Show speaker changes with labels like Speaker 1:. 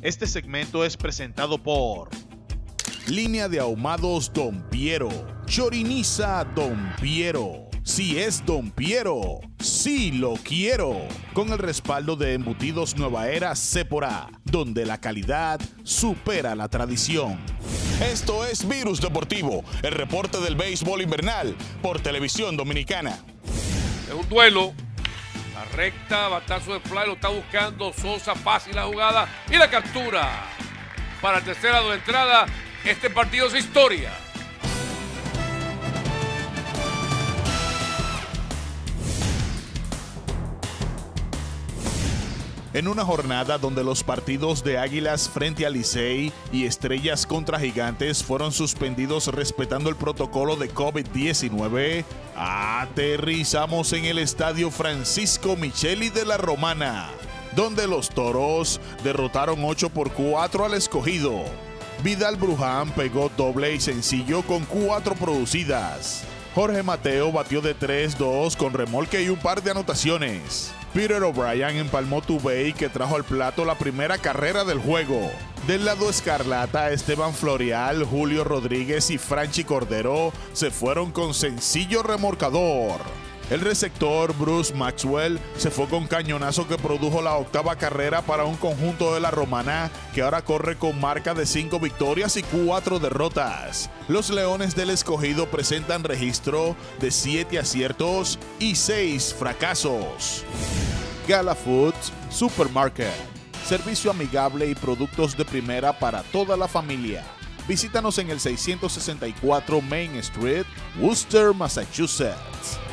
Speaker 1: Este segmento es presentado por Línea de Ahumados Don Piero, Choriniza Don Piero. Si es Don Piero, sí lo quiero. Con el respaldo de Embutidos Nueva Era Sépora, donde la calidad supera la tradición. Esto es Virus Deportivo, el reporte del béisbol invernal por Televisión Dominicana.
Speaker 2: Es un duelo. La recta, batazo de fly, lo está buscando Sosa, fácil la jugada y la captura. Para el tercer lado de entrada, este partido es historia.
Speaker 1: En una jornada donde los partidos de Águilas frente a Licey y Estrellas contra Gigantes fueron suspendidos respetando el protocolo de COVID-19, aterrizamos en el estadio Francisco Micheli de la Romana, donde los Toros derrotaron 8-4 al Escogido. Vidal Bruján pegó doble y sencillo con 4 producidas. Jorge Mateo batió de 3-2 con remolque y un par de anotaciones. Peter O'Brien empalmó Tubey, que trajo al plato la primera carrera del juego. Del lado escarlata, Esteban Florial, Julio Rodríguez y Franchi Cordero se fueron con sencillo remorcador. El receptor Bruce Maxwell se fue con cañonazo que produjo la 8ª carrera para un conjunto de la Romana que ahora corre con marca de 5 victorias y 4 derrotas. Los Leones del Escogido presentan registro de 7 aciertos y 6 fracasos. Gala Foods Supermarket. Servicio amigable y productos de primera para toda la familia. Visítanos en el 664 Main Street, Worcester, Massachusetts.